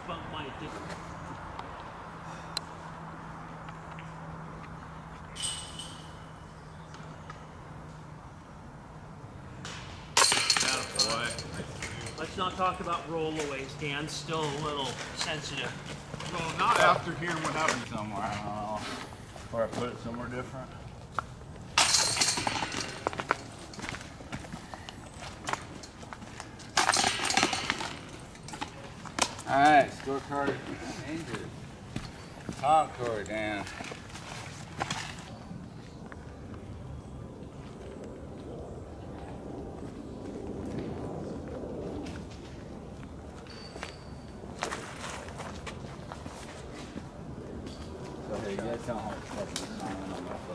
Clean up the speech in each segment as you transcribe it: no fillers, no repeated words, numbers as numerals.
bump mine didn't. Let's not talk about rollaways. Dan's still a little sensitive. Well, not after hearing what happened somewhere. I don't know. Or I put it somewhere different. Alright, scorecard changes. Concord, Dan. So, hey, you guys don't have a trouble signing on my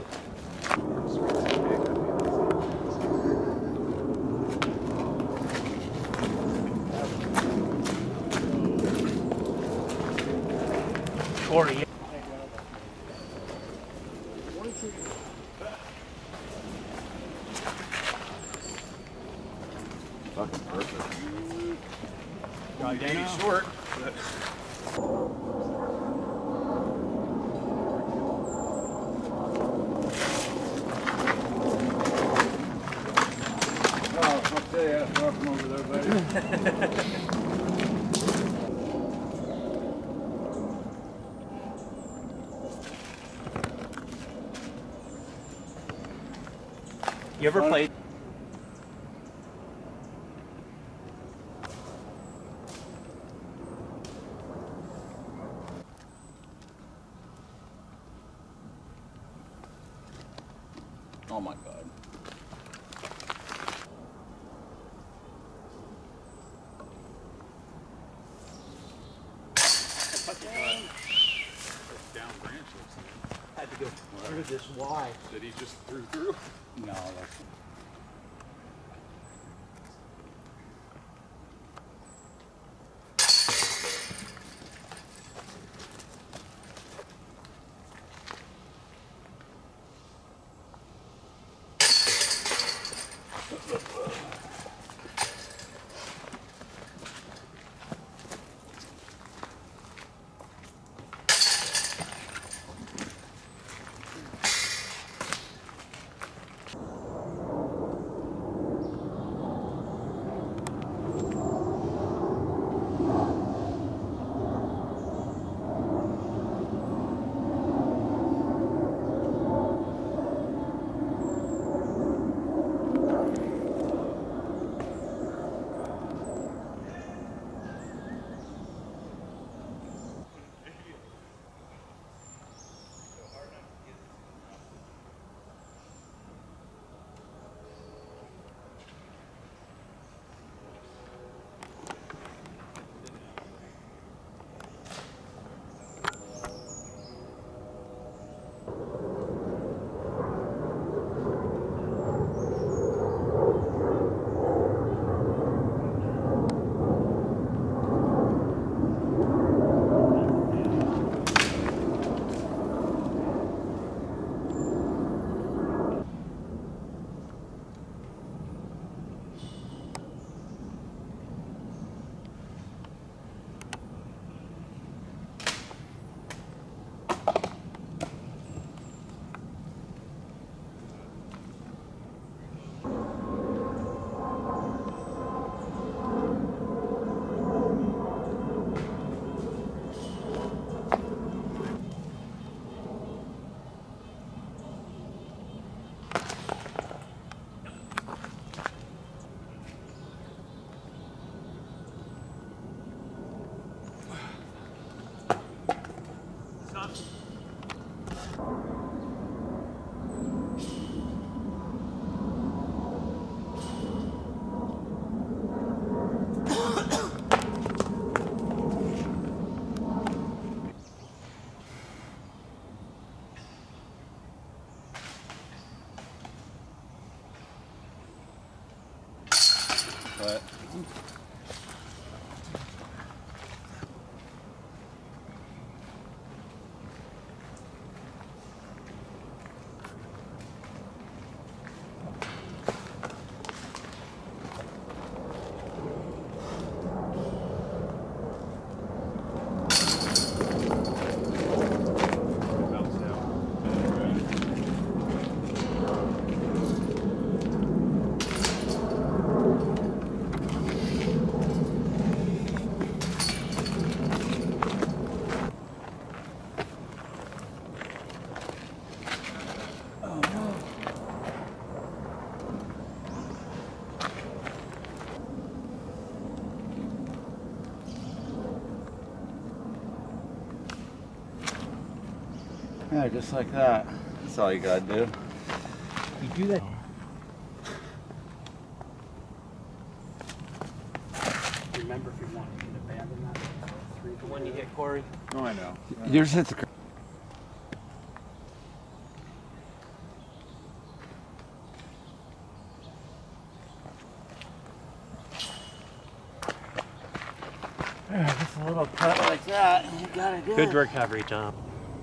Corey. fucking perfect. Maybe short, but... Oh, I'll tell you, that's welcome over there, buddy. You ever played? Oh my God. Down branch looks like. Had to go through this Y. That he just threw? No, that's... But Yeah, just like that. That's all you gotta do. You do that. Remember if you want, you can abandon that. The one you hit, Corey. Oh, I know. Yours hit the. Just a little cut like that, and you got it. Good recovery, Tom.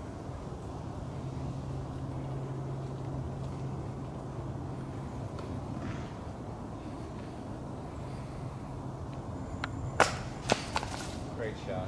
Great shot.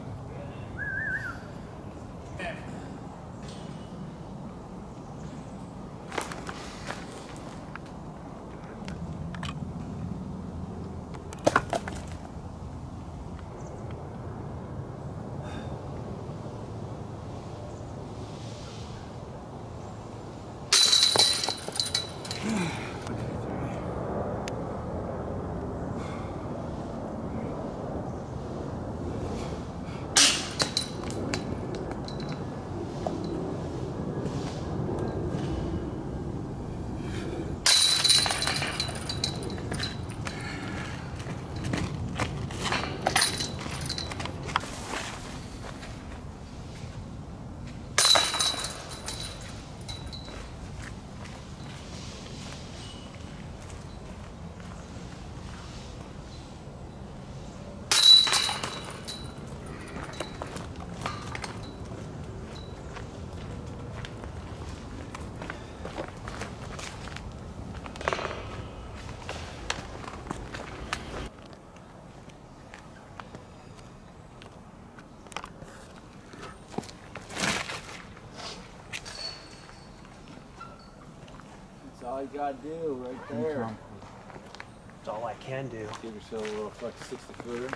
That's all you gotta do right there. That's all I can do. Give yourself a little flex 60-footer.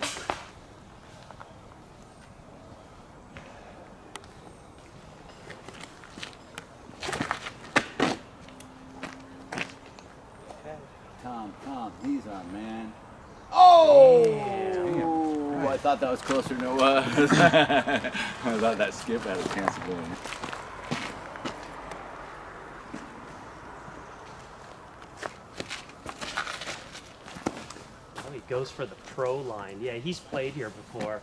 Tom, he's on, man. Oh! Damn. I thought that was closer than it was. I thought that skip had a chance of going. Oh, he goes for the pro line. Yeah, he's played here before.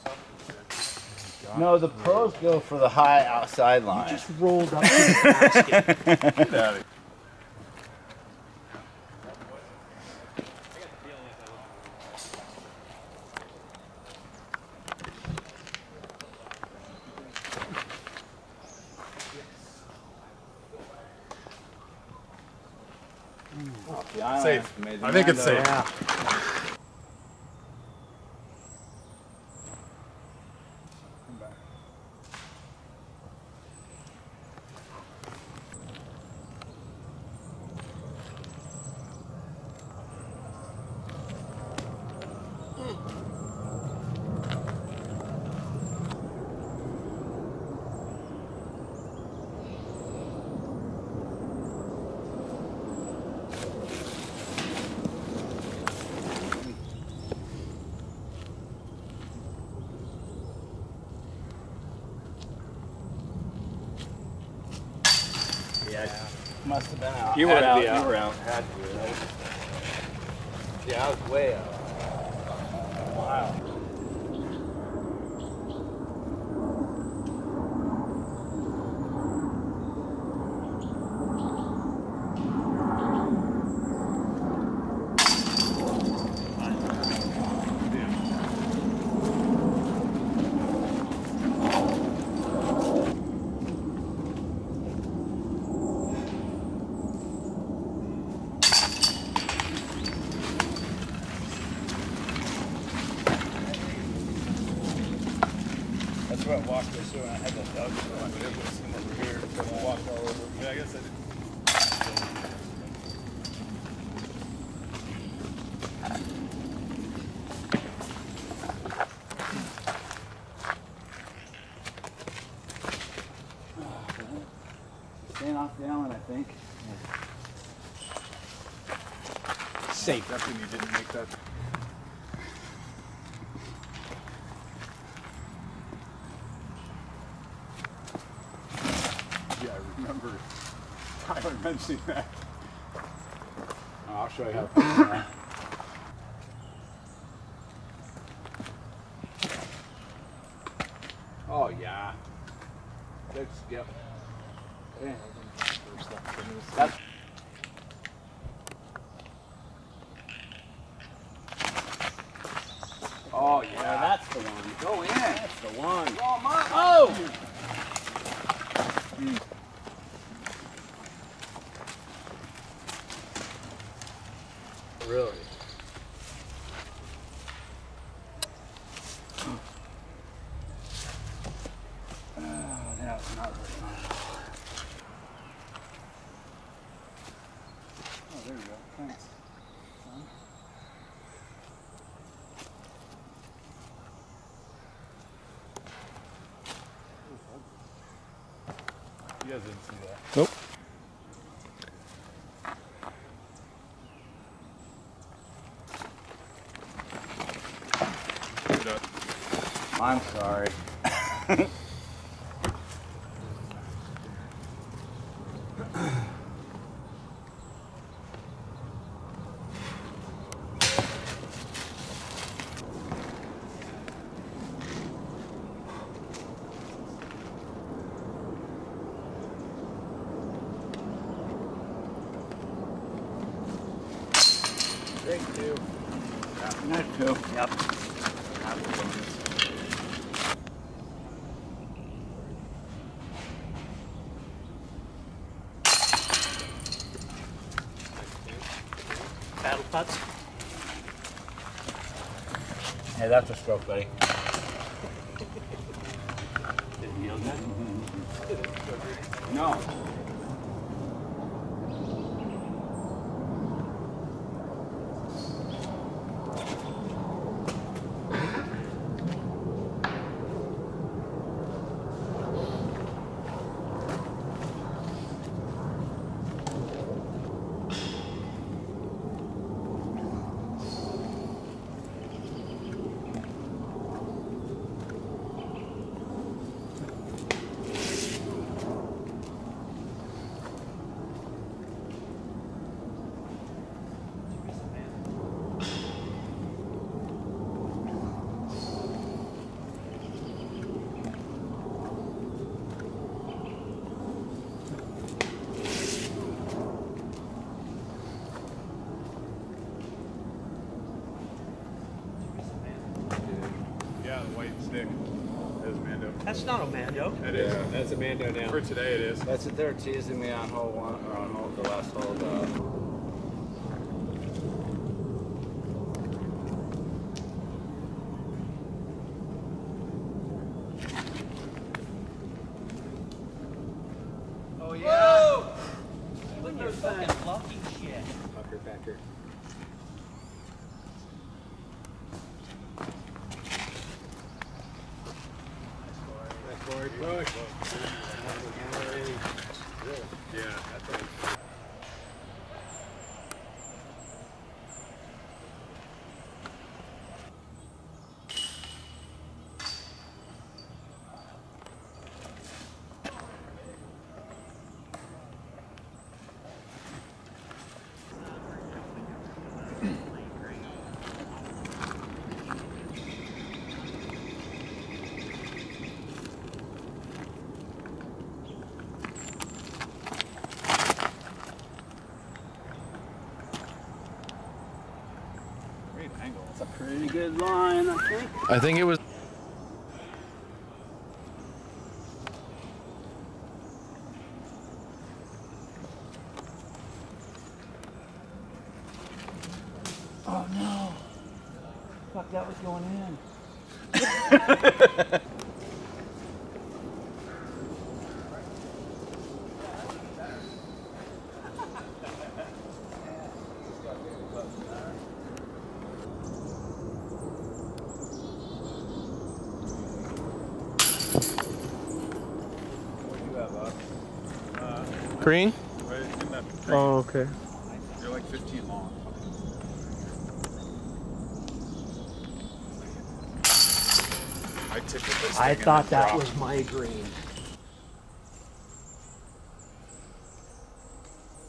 No, the pros go for the high outside line. You just rolled up to the basket. Get out of here. Safe. I think it's safe. Yeah. Must have been out. You were out. You were out. Had to be, right? Yeah, I was way out. Wow. That's what I walked this through and I had that dog so I did this over here, so I walked all over. Yeah, I guess I did. Staying off the island, I think. Safe. That's when you didn't make that. mentioning that. Oh, I'll show you how to punch that. Oh yeah. Good skip. Yeah. That's oh yeah. That's the one. Go in. That's the one. Oh my. Oh! Really? That was not very nice. Oh, there we go. Thanks. You guys didn't see that. Nope. I'm sorry. Thank you. Nice too. Yep. Paddle putts. Hey, that's a stroke, buddy. Did it feel good? No. Yeah, the white stick. That's Mando. That's not a Mando. It is. That's a Mando now. For today it is. That's it. They're teasing me on hole one or on hole, the last hole. Oh yeah. Look at your fucking lucky shit. Pucker packer. Push. Yeah, that's right. Great angle. It's a pretty good line, I think. I think it was. Oh no. Fuck, that was going in. What do you have up? Green? Right in that tree. Oh, okay. You're like 15 long. I tickled this I thing thought and then that dropped. was my green.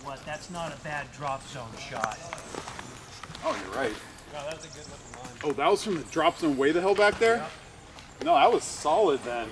what, that's not a bad drop zone shot. Oh, you're right. No, that was a good looking line. Oh, that was from the drop zone way the hell back there? Yep. No, that was solid then.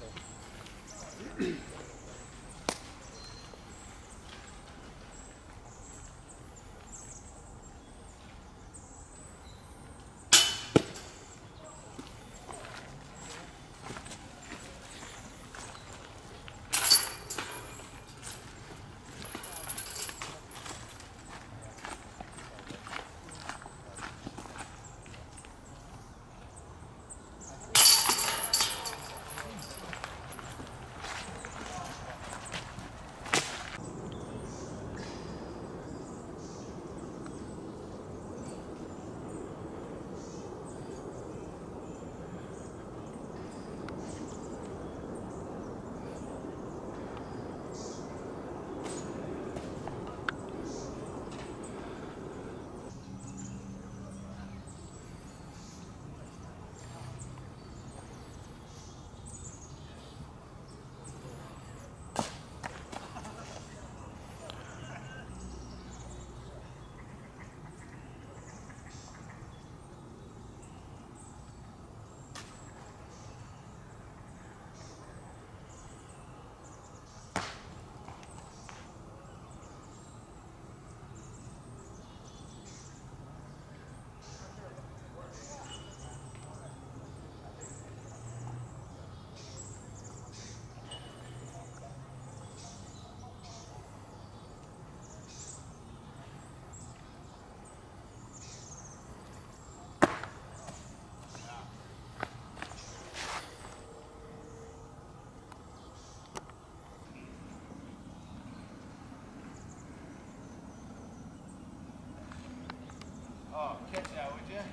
Oh, catch that, would you?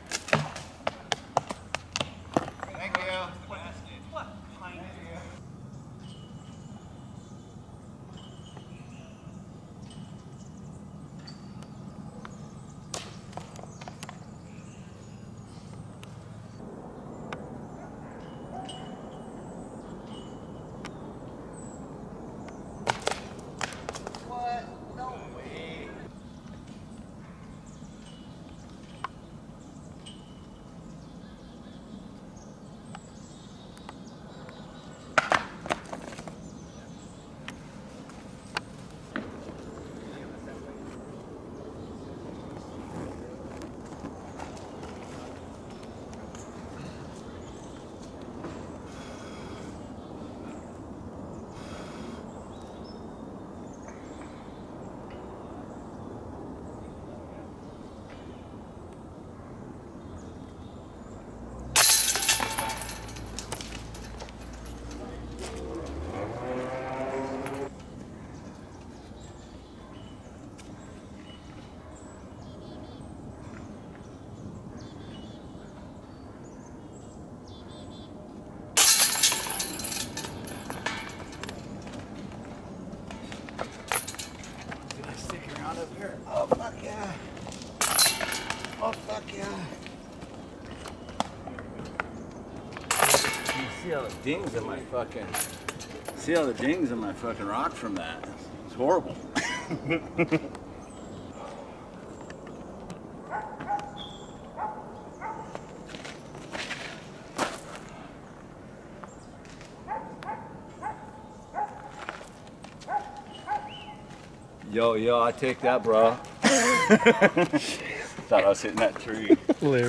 Thank you. What kind of... What? No way. Did I stick around up here? Oh, fuck yeah. Oh, fuck yeah. You see all the dings in my fucking... See all the dings in my fucking rock from that? It's horrible. Yo, I take that, bro. Thought I was hitting that tree. Larry.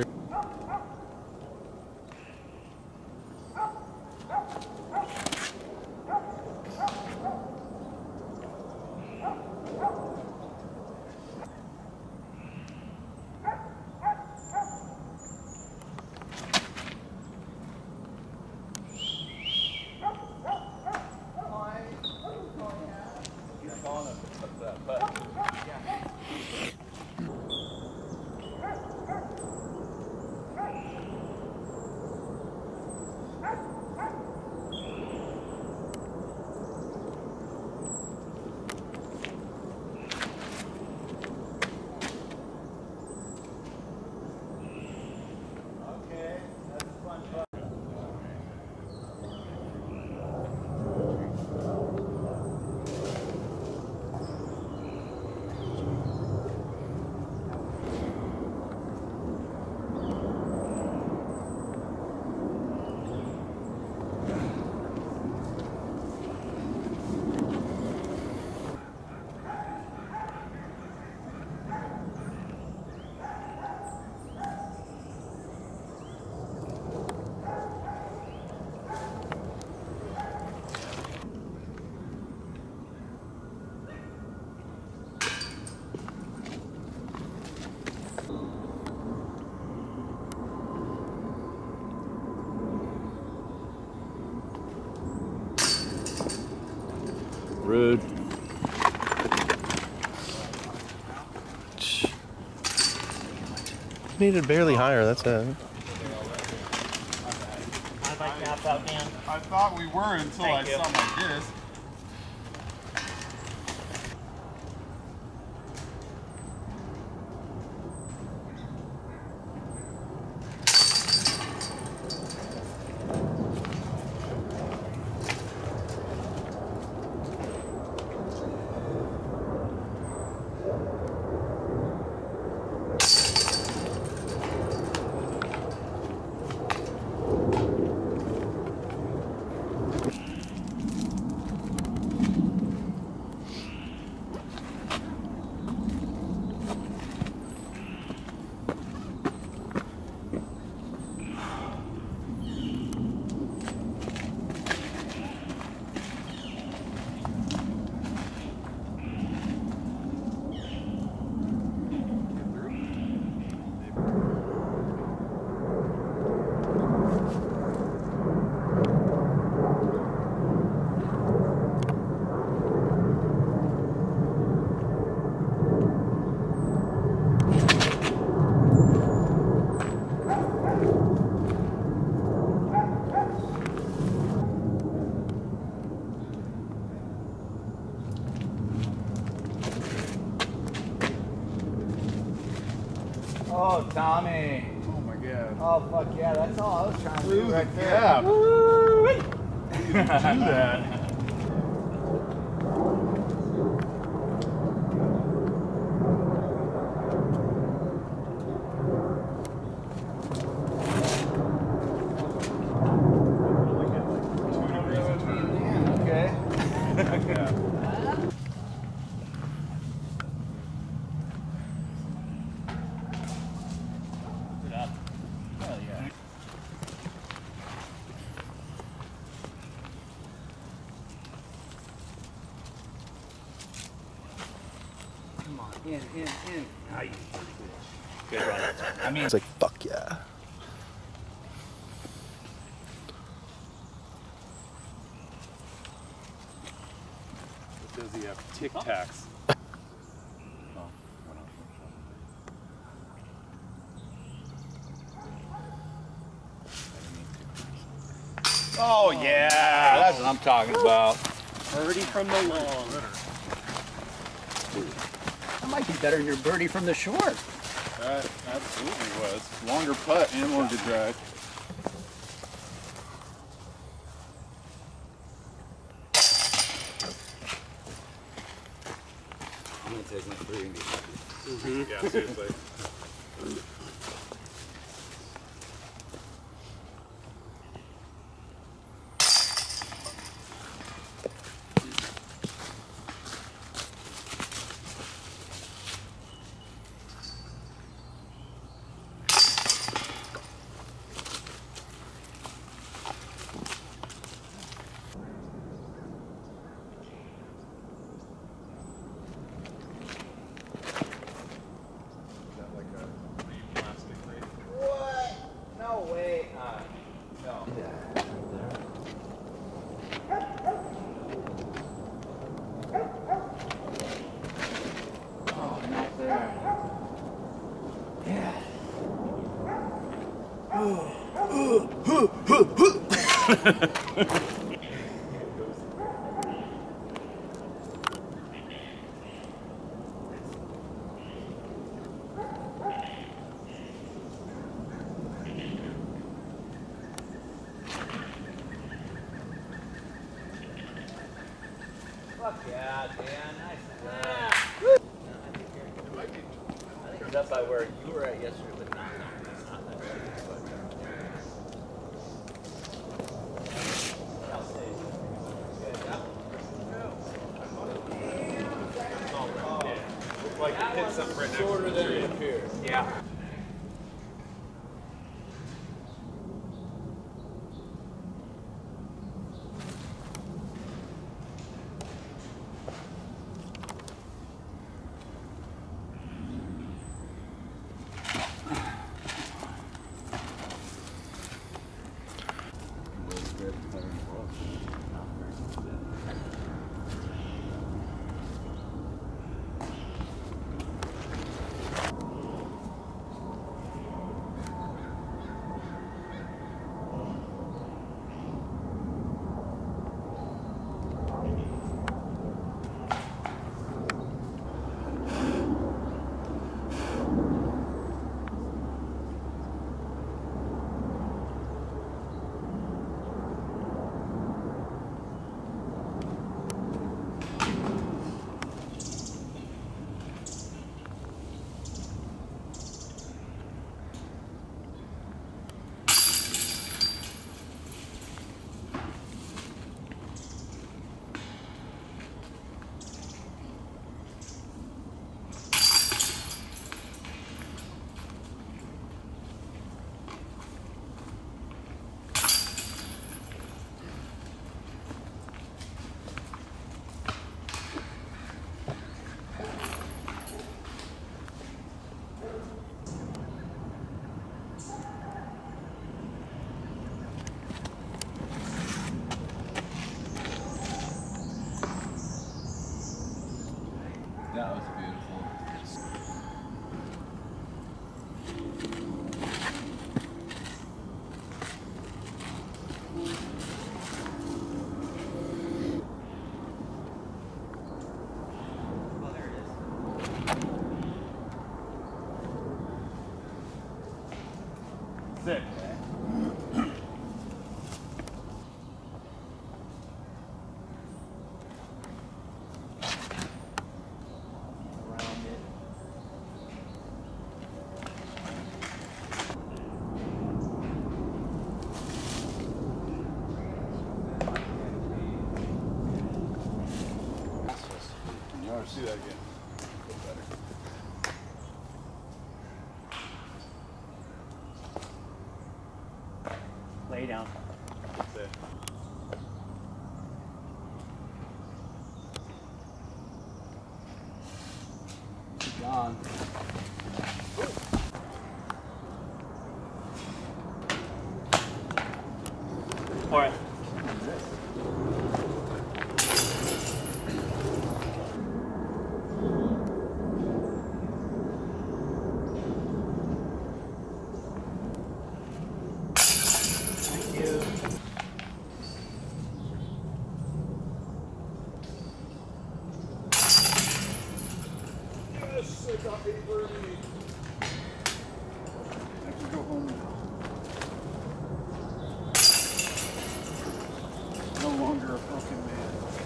Just needed barely higher, that's it. I'd like to out, Dan. I thought we were until I Thank you. saw my disc. Oh, Tommy. Oh my god. Oh, fuck yeah. That's all I was trying to do Lose right the there. gap. Woo-wee. Do that. Okay. Hell yeah. Come on, in. Ah, you did pretty good. Good run. I mean, It's like, fuck yeah. Does he have Tic Tacs? oh yeah, that's what I'm talking about. Birdie from the long. That might be better than your birdie from the short. That absolutely was. Longer putt and longer drive. I'm gonna take my three. Yeah, seriously. What? No way. No. Oh, not there. Yeah. Fuck yeah, Dan. Nice work. I think it's up by where you were at yesterday, but not that bad. I'll say. Good. Looked like it hit something right next to the tree. appears. Yeah. That was beautiful. Sick. You ought to see that again. Lay down. That's it. Gone. All right. Yes, I got a birdie. I can go home now. No longer a broken man.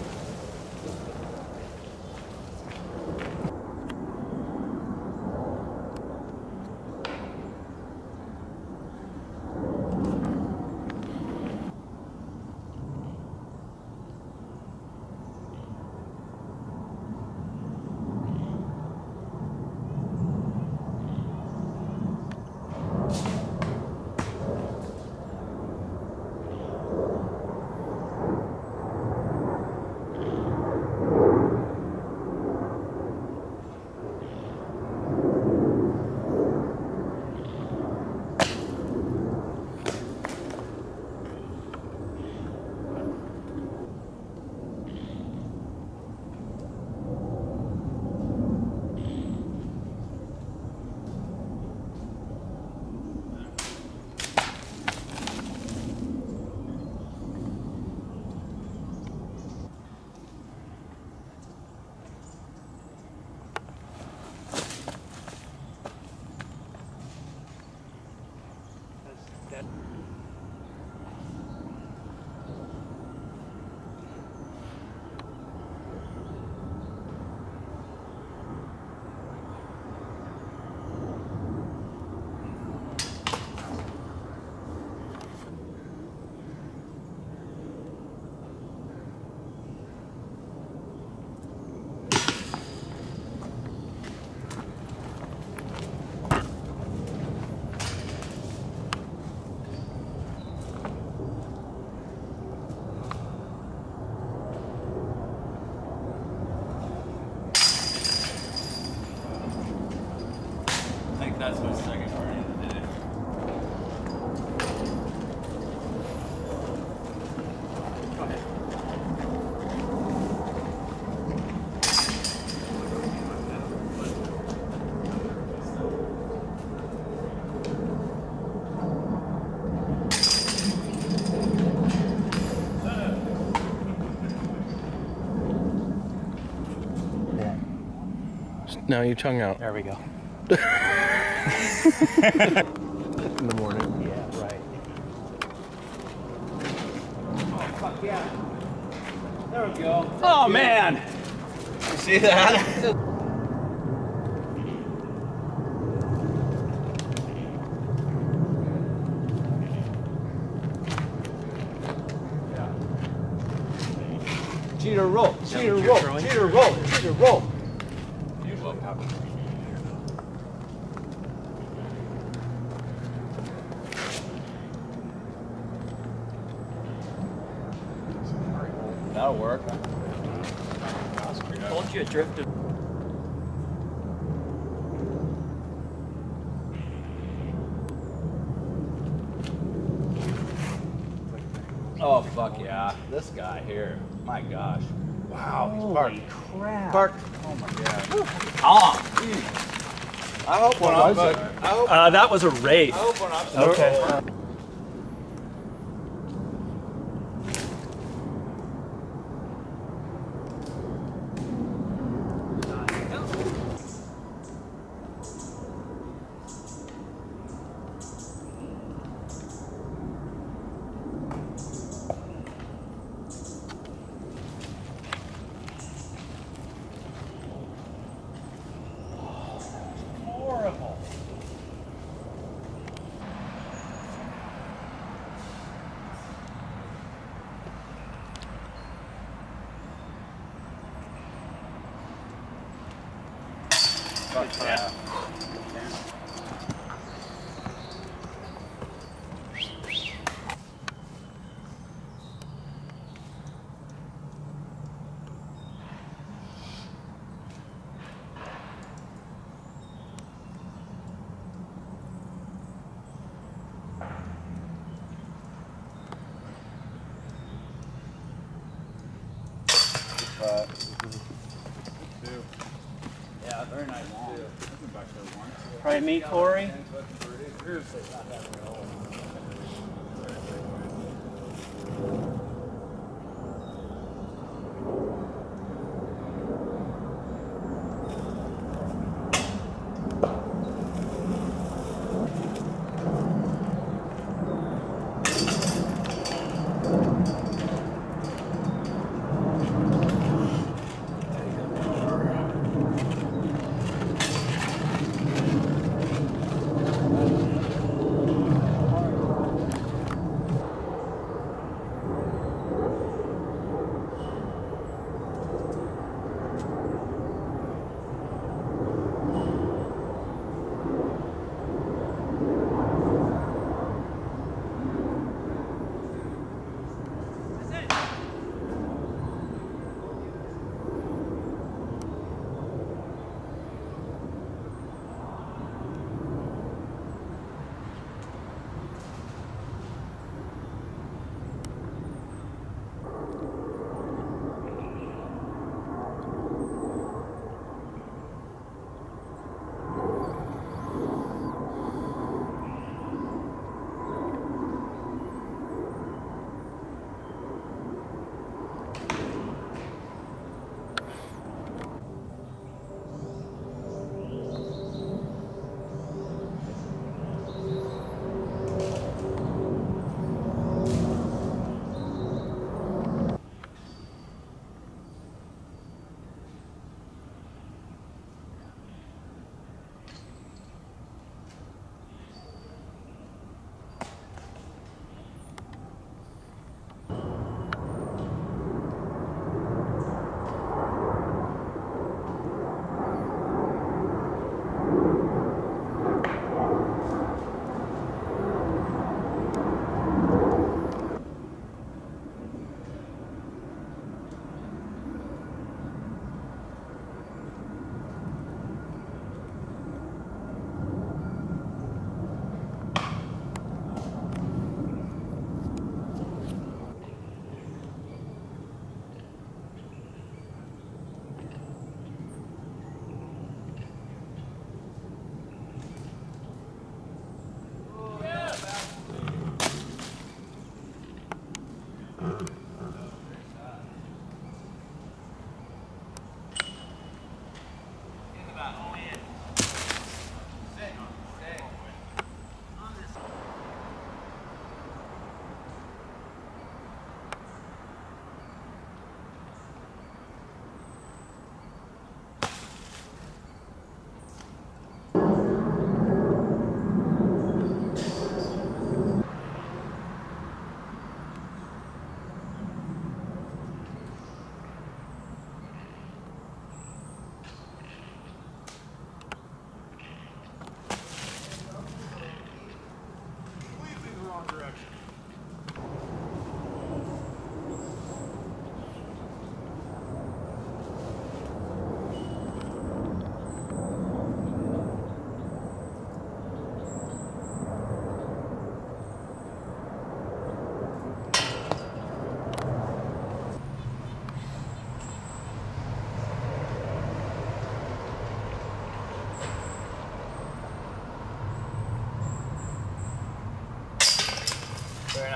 I think that's my second party of the day. Go ahead. Now your tongue out. There we go. In the morning. Yeah, right. Oh, fuck yeah. There we go. Oh man! You see that? Cheater roll. Cheater what you're roll. throwing? Cheater roll. Cheater roll. That'll work. Told you it drifted. Oh fuck yeah. This guy here. My gosh. Wow, he's Holy barking. crap. Bark. Oh my god. Tom. I hope when What I'm was it? I hope, That was a raid. I hope when I'm Okay. Horrible. yeah. But Yeah, very nice. Probably me, Corey.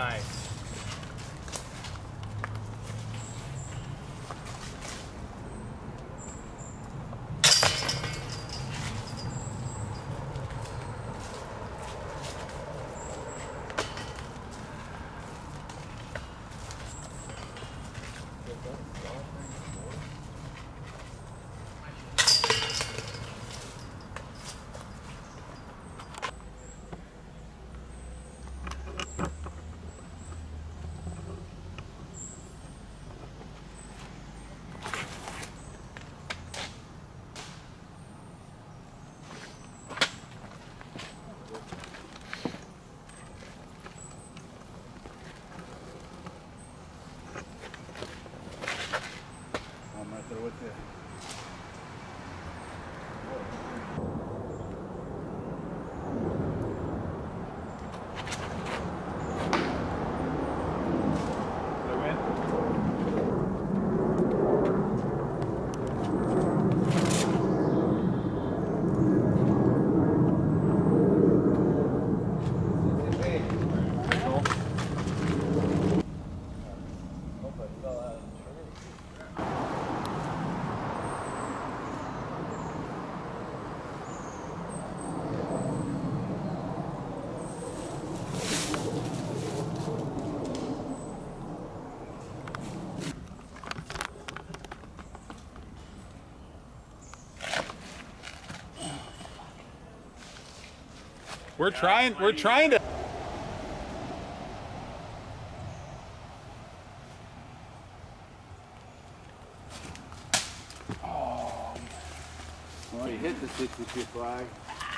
Nice. I'm right there with you. Did I win? We're trying to. Well, you hit the 62 flag.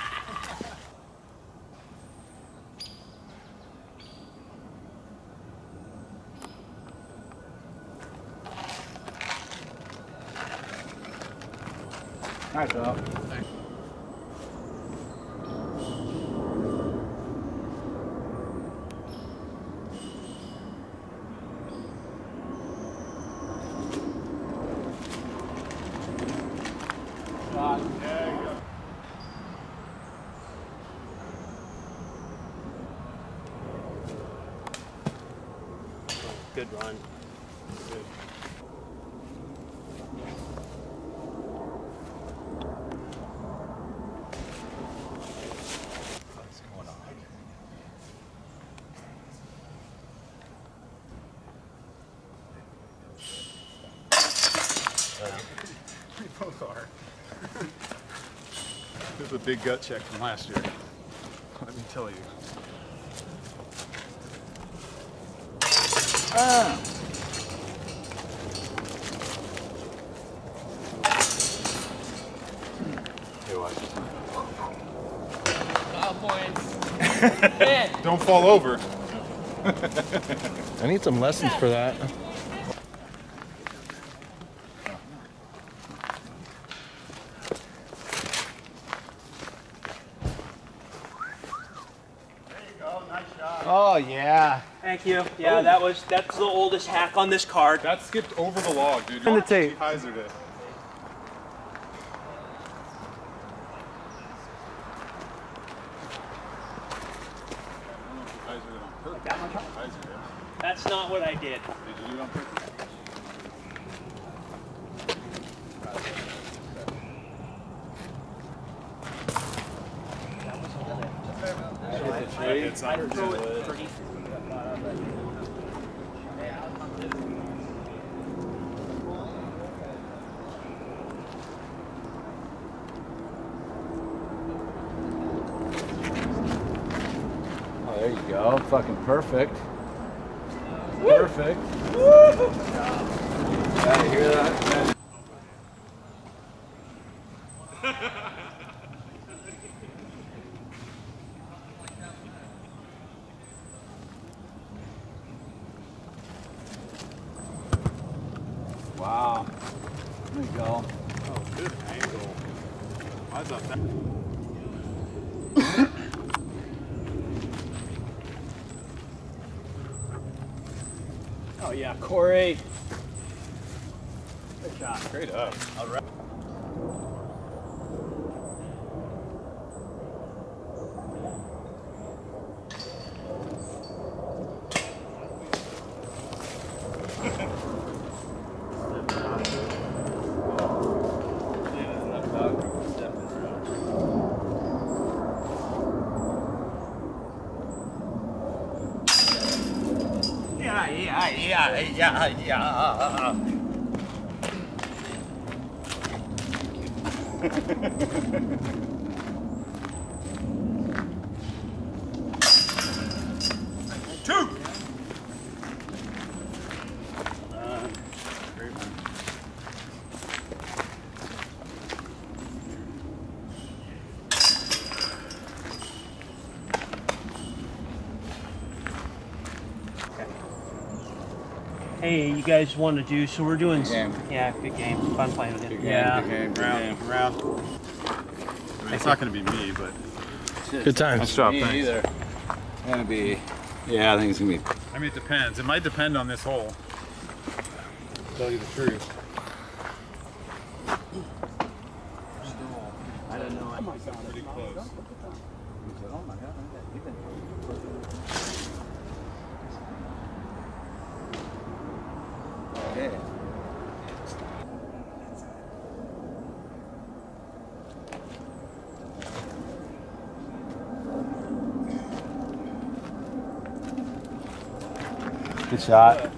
Nice job. Good run. We both are. This is a big gut check from last year. Let me tell you. Don't fall over. I need some lessons for that. Oh yeah. Thank you. Yeah, that's the oldest hack on this card. That skipped over the log, dude. And the tape. Heiser did. That's not what I did. Did you do it on purpose? Hit I throw it pretty. Oh, there you go. Fucking perfect. Perfect. Yeah, you hear that? Wow. There you go. Oh, good angle. I thought that. Oh yeah, Corey. Good shot. Straight up. All right. Great one. Hey, you guys want to do? So we're doing. Good game. Yeah, good game. Fun playing with it. Good Yeah. game, good game, good game. Round. I mean, it's not going to be me, but Good times. nice job. Me Thanks. either. Gonna be. Yeah, I think it's gonna be. I mean, it depends. It might depend on this hole. To tell you the truth. I don't know. Pretty close. Oh my God! Okay. Good shot.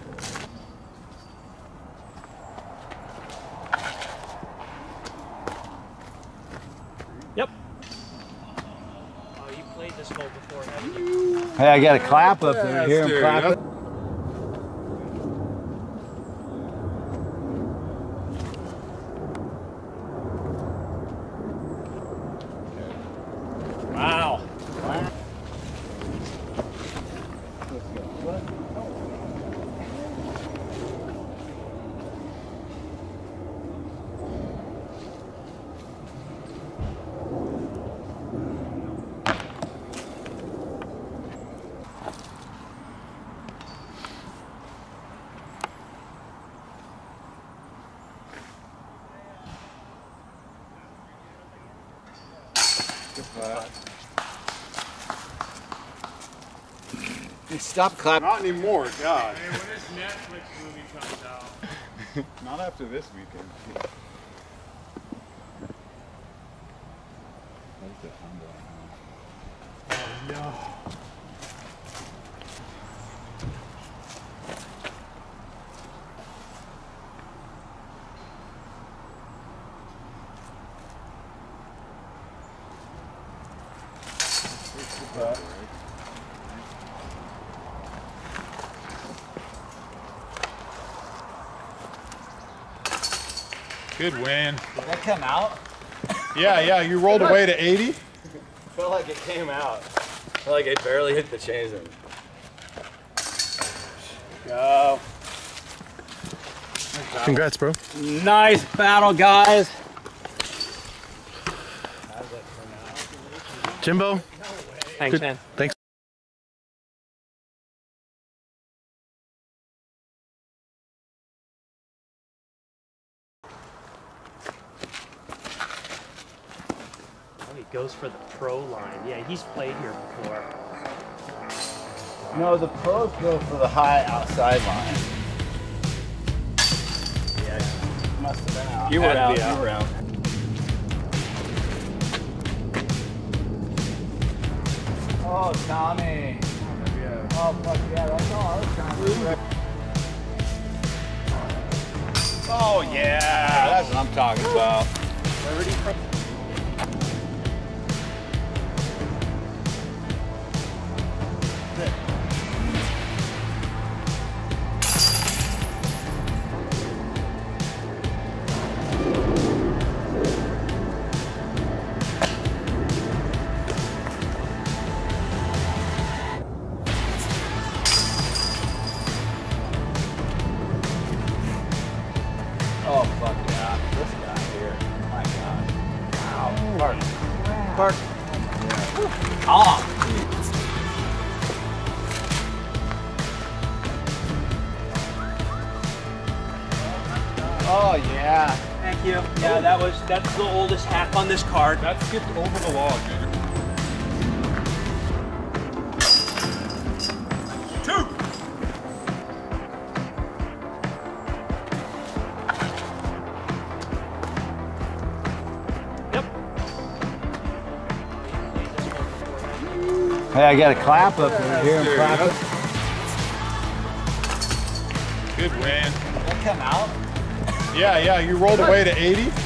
Yep. Oh, you played this hole before, haven't you? Hey, I got a clap up there. Hear him clap it. Wow. Stop clapping. Not anymore, God. Hey, when this Netflix movie comes out. Not after this weekend. Good win. Did that come out? Yeah, you rolled away to 80. Felt like it came out. Felt like it barely hit the chains. Go. Congrats, bro. Nice battle, guys. Jimbo, Thanks, Good. man. thanks. Oh, he goes for the pro line. Yeah, he's played here before. No, the pros go for the high outside line. Yeah, must have been out. You were out. You were out. Oh, Tommy. Oh, fuck yeah, that's all I was trying to do. Oh, yeah, that's what I'm talking about. Oh, fuck yeah. This guy here. My God. Wow. Park. Park. Yeah. Oh. Oh, yeah. Thank you. Yeah, that's the oldest hack on this card. That skipped over the log, Junior. Yep. Hey, I got a clap up there. Hear him clap it. Good win. That come out? Yeah, you rolled away to 80.